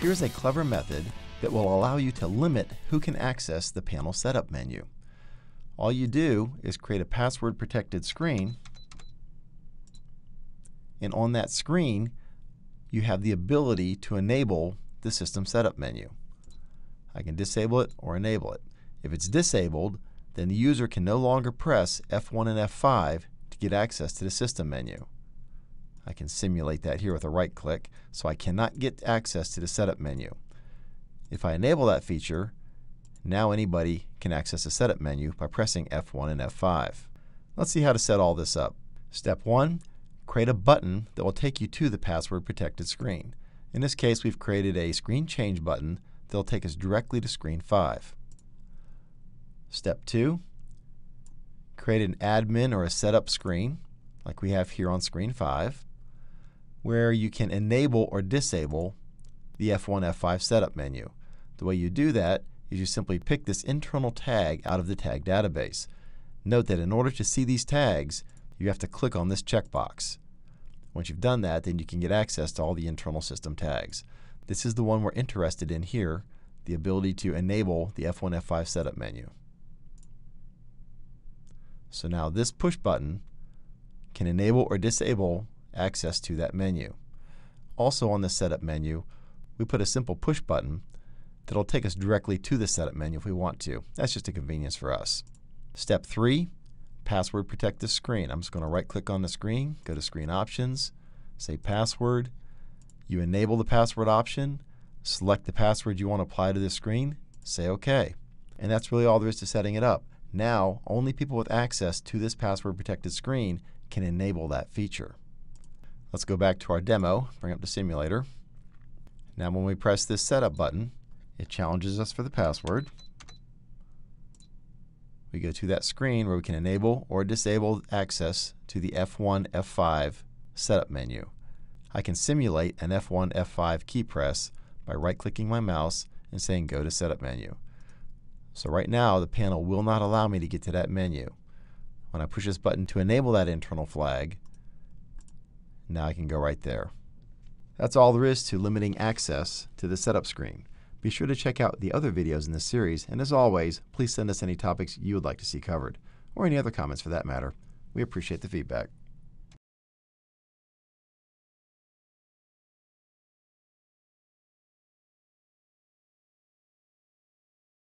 Here's a clever method that will allow you to limit who can access the panel setup menu. All you do is create a password protected screen, and on that screen you have the ability to enable the system setup menu. I can disable it or enable it. If it's disabled, then the user can no longer press F1 and F5 to get access to the system menu. I can simulate that here with a right click, so I cannot get access to the setup menu. If I enable that feature, now anybody can access the setup menu by pressing F1 and F5. Let's see how to set all this up. Step 1, create a button that will take you to the password protected screen. In this case, we've created a screen change button that will take us directly to screen 5. Step 2, create an admin or a setup screen like we have here on screen 5, where you can enable or disable the F1, F5 setup menu. The way you do that is you simply pick this internal tag out of the tag database. Note that in order to see these tags, you have to click on this checkbox. Once you've done that, then you can get access to all the internal system tags. This is the one we're interested in here, the ability to enable the F1, F5 setup menu. So now this push button can enable or disable access to that menu. Also on the setup menu, we put a simple push button that'll take us directly to the setup menu if we want to. That's just a convenience for us. Step 3, password protect the screen. I'm just going to right click on the screen, go to screen options, say password. You enable the password option, select the password you want to apply to the screen, say OK. And that's really all there is to setting it up. Now only people with access to this password protected screen can enable that feature. Let's go back to our demo, bring up the simulator. Now when we press this setup button, it challenges us for the password. We go to that screen where we can enable or disable access to the F1, F5 setup menu. I can simulate an F1, F5 key press by right-clicking my mouse and saying go to setup menu. So right now the panel will not allow me to get to that menu. When I push this button to enable that internal flag, now I can go right there. That's all there is to limiting access to the setup screen. Be sure to check out the other videos in this series, and as always, please send us any topics you would like to see covered, or any other comments for that matter. We appreciate the feedback.